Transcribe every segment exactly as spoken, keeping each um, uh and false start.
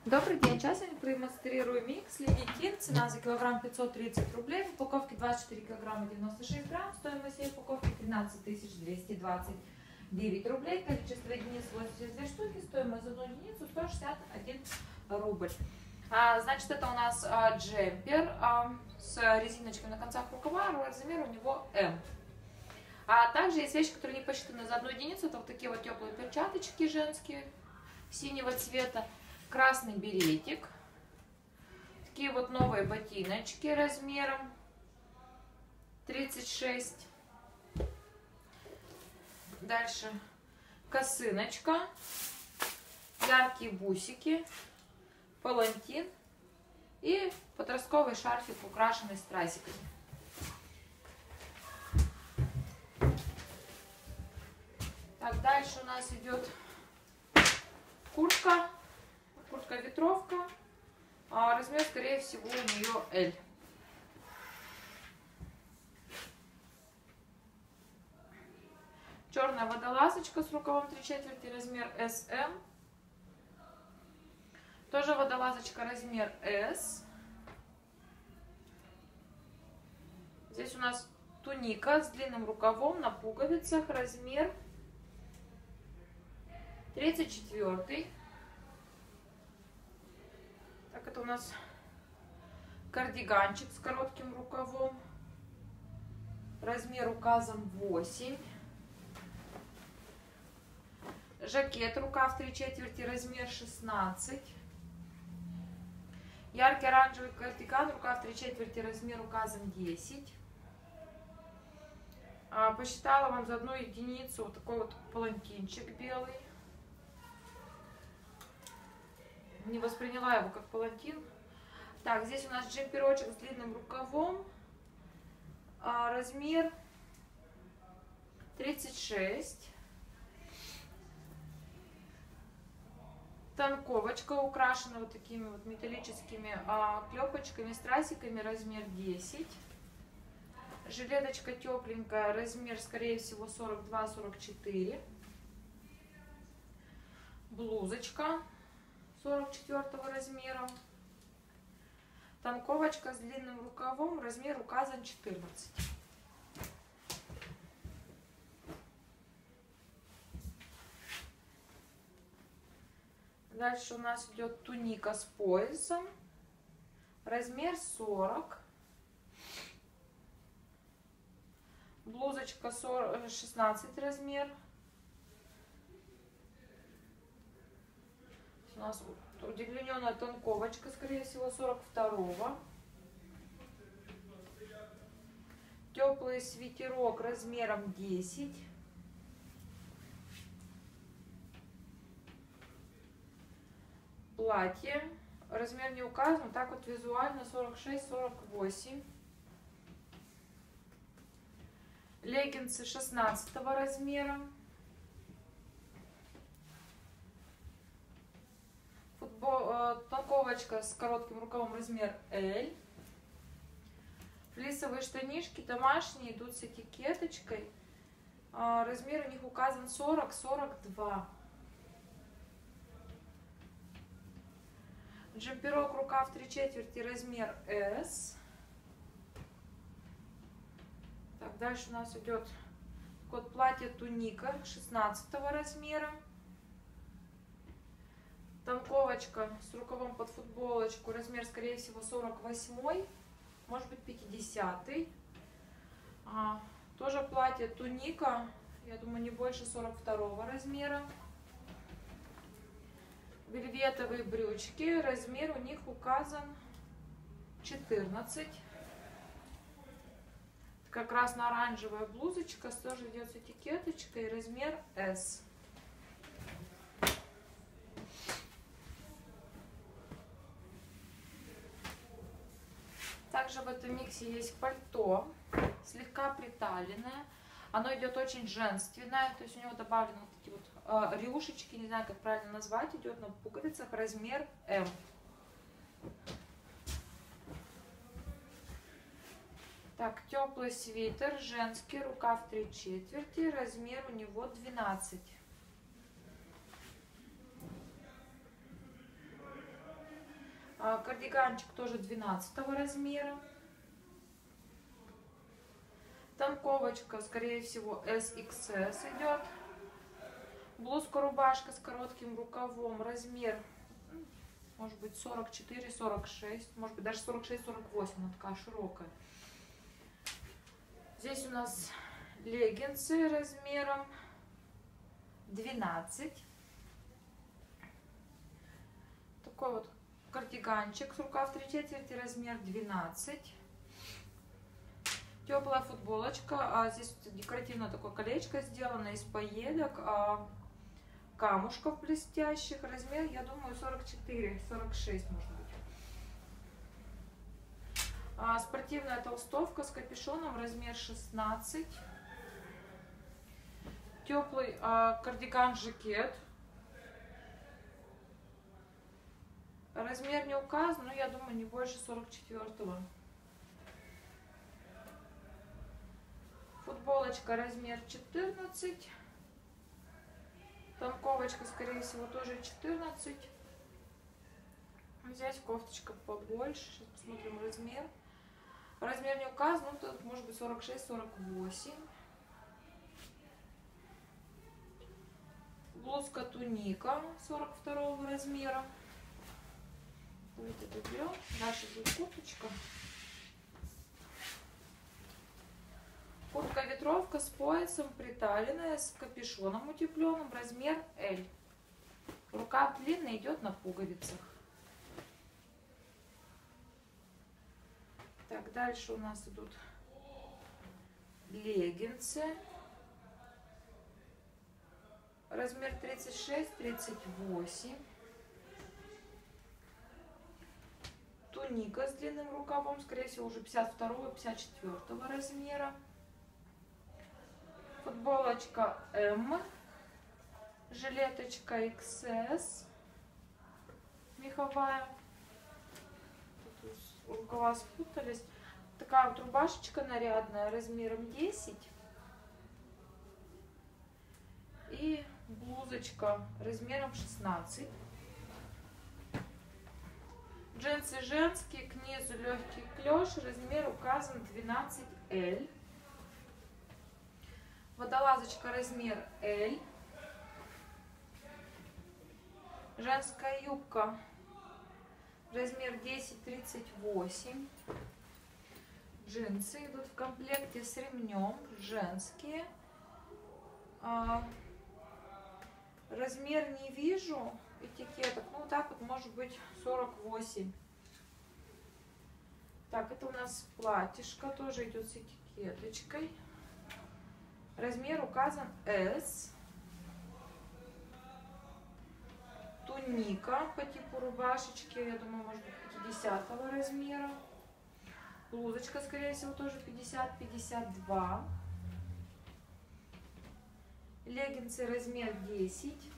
Добрый день, сейчас я продемонстрирую микс Ледикин. Цена за килограмм пятьсот тридцать рублей. В упаковке двадцать четыре килограмма девяносто шесть грамм. Стоимость всей упаковки тринадцать тысяч двести двадцать девять рублей. Количество единиц восемьдесят две штуки. Стоимость за одну единицу сто шестьдесят один рубль. А, значит, это у нас а, джемпер а, с резиночкой на концах рукава. Размер у него М. А также есть вещи, которые не посчитаны за одну единицу. Это вот такие вот теплые перчаточки женские синего цвета. Красный беретик. Такие вот новые ботиночки размером тридцать шесть. Дальше косыночка, яркие бусики, палантин и подростковый шарфик, украшенный стразиками. Так, дальше у нас идет куртка. Куртка-ветровка, а размер, скорее всего, у нее L. Черная водолазочка с рукавом три четверти, размер эс эм. Тоже водолазочка, размер S. Здесь у нас туника с длинным рукавом на пуговицах, размер тридцать четыре. Так, это у нас кардиганчик с коротким рукавом. Размер указан восемь. Жакет, рукав три четверти, размер шестнадцать. Яркий оранжевый кардиган, рукав три четверти, размер указан десять. А, посчитала вам за одну единицу вот такой вот палантинчик белый. Не восприняла его как палантин. Так, здесь у нас джемперочек с длинным рукавом. А, размер тридцать шесть. Танковочка, украшена вот такими вот металлическими а, клепочками, страсиками, размер десять. Жилеточка тепленькая, размер, скорее всего, сорок два сорок четыре. Блузочка сорок четвёртого размера. Танковочка с длинным рукавом, размер указан четырнадцать. Дальше у нас идет туника с поясом, размер сорок. Блузочка шестнадцать размер. У нас удлиненная танковочка, скорее всего, сорок второго. Теплый свитерок размером десять. Платье. Размер не указан, так вот визуально сорок шесть сорок восемь. Леггинсы шестнадцатого размера. Танковочка с коротким рукавом, размер L. Флисовые штанишки домашние, идут с этикеточкой. Размер у них указан сорок сорок два. Джемперок, рукав три четверти, размер S. Так, дальше у нас идет код платья туника шестнадцатого размера. Танковочка с рукавом под футболочку, размер, скорее всего, сорок восьмой, может быть, пятидесятый. А, тоже платье туника, я думаю, не больше сорок второго размера. Вельветовые брючки, размер у них указан четырнадцать. Как раз на оранжевая блузочка, тоже идет с этикеточкой, размер S. Также в этом миксе есть пальто, слегка приталенное. Оно идет очень женственное, то есть у него добавлены вот такие вот э, рюшечки, не знаю, как правильно назвать, идет на пуговицах, размер М. Так, теплый свитер, женский, рукав три четверти, размер у него двенадцать. Кардиганчик тоже двенадцатого размера. Танковочка, скорее всего, эс икс эс идет. Блузка-рубашка с коротким рукавом. Размер, может быть, сорок четыре сорок шесть. Может быть, даже сорок шесть сорок восемь. Она такая широкая. Здесь у нас леггинсы размером двенадцать. Такой вот кардиганчик с рукав три четверти, размер двенадцать. Теплая футболочка. А здесь декоративное такое колечко сделано из пайеток, а, камушков блестящих. Размер, я думаю, сорок четыре сорок шесть может быть. А, спортивная толстовка с капюшоном, размер шестнадцать. Теплый а, кардиган-жакет. Размер не указан, но я думаю, не больше сорок четвёртого. Футболочка размер четырнадцать. Танковочка, скорее всего, тоже четырнадцать. Взять кофточка побольше. Сейчас посмотрим размер. Размер не указан, ну тут может быть сорок шесть сорок восемь. Блузка туника сорок второго размера. Давайте это берем. Дальше будет курточка. Куртка ветровка с поясом, приталенная, с капюшоном утепленным, размер эль. Рукав длинный, идет на пуговицах. Так, дальше у нас идут леггинсы. Размер тридцать шесть тридцать восемь. Туника с длинным рукавом, скорее всего, уже пятьдесят второго пятьдесят четвёртого размера. Футболочка эм. Жилеточка икс эс. Меховая. Тут рукава спутались. Такая вот рубашечка нарядная, размером десять. И блузочка размером шестнадцать. Джинсы женские, к низу легкий клеш, размер указан двенадцать эль. Водолазочка размер эль. Женская юбка размер десять тридцать восемь. Джинсы идут в комплекте с ремнем, женские. А, размер не вижу этикеток, ну так вот может быть сорок восемь. Так, это у нас платьишко, тоже идет с этикеточкой. Размер указан эс. Туника по типу рубашечки, я думаю, может быть пятидесятого размера. Блузочка, скорее всего, тоже пятьдесят пятьдесят два. Леггинсы размер десять.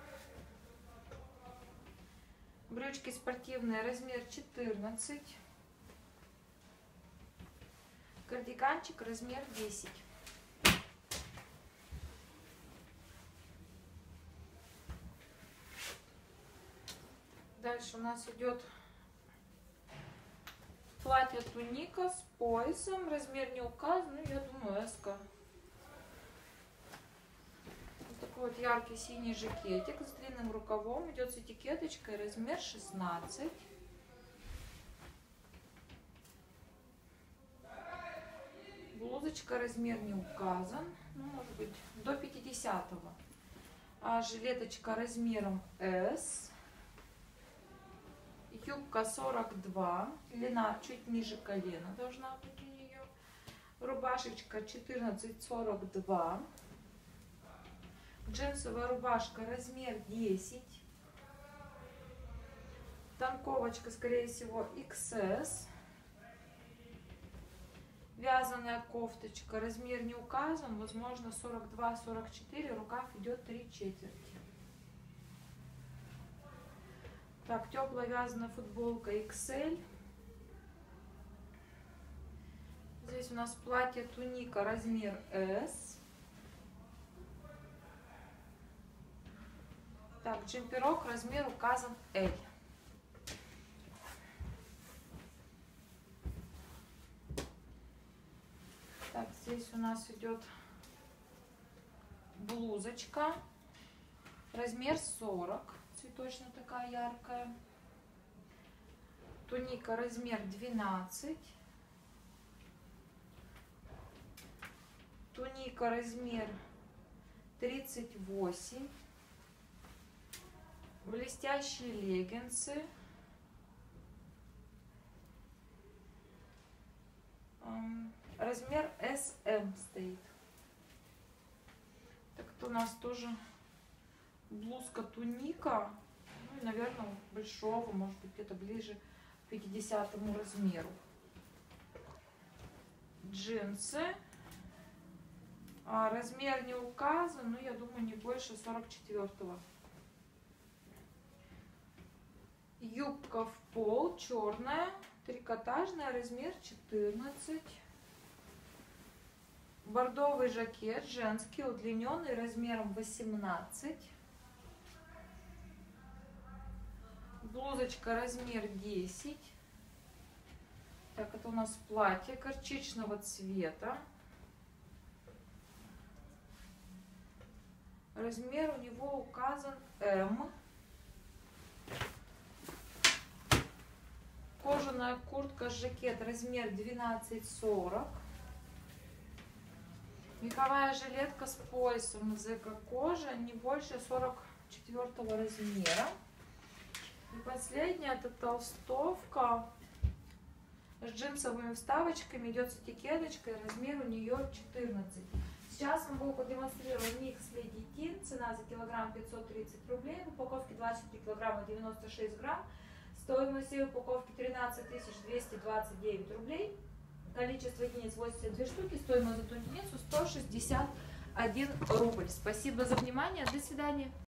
Брючки спортивные размер четырнадцать. Кардиганчик размер десять. Дальше у нас идет платье туника с поясом. Размер не указан, ну, я думаю, эс-ка. Вот такой вот яркий синий жакетик с длинным рукавом. Идет с этикеточкой, размер шестнадцать. Блузочка размер не указан, ну, может быть до пятидесятого. А жилеточка размером эс. Юбка сорок два, длина чуть ниже колена должна быть у нее. Рубашечка четырнадцать сорок два. Джинсовая рубашка размер десять. Танковочка, скорее всего, икс эс. Вязаная кофточка, размер не указан, возможно сорок два сорок четыре, рукав идет три четверти. Так, теплая вязаная футболка икс эль. Здесь у нас платье туника размер эс. Так, джемперок размер указан эль. нас идет блузочка. Размер сорок. Цветочная такая яркая. Туника размер двенадцать. Туника размер тридцать восемь. Блестящие леггинсы. Размер эс эм стоит. Так, это у нас тоже блузка туника. Ну и, наверное, большого, может быть, где-то ближе к пятидесятому размеру. Джинсы. А, размер не указан, но я думаю, не больше сорок четвёртого. Юбка в пол, черная, трикотажная, размер четырнадцать. Бордовый жакет, женский, удлиненный, размером восемнадцать. Блузочка размер десять. Так, это у нас платье горчичного цвета. Размер у него указан эм. Кожаная куртка, жакет, размер двенадцать сорок. Меховая жилетка с поясом из эко-кожи, не больше сорок четвёртого размера. И последняя, это толстовка с джинсовыми вставочками, идет с этикеточкой, размер у нее четырнадцать. Сейчас вам буду продемонстрировать микс Lady Teen. Цена за килограмм пятьсот тридцать рублей. В упаковке двадцать три килограмма девяносто шесть грамм. Стоимость всей упаковки тринадцать тысяч двести двадцать девять рублей. Количество единиц восемьдесят две штуки. Стоимость за ту единицу сто шестьдесят один рубль. Спасибо за внимание. До свидания.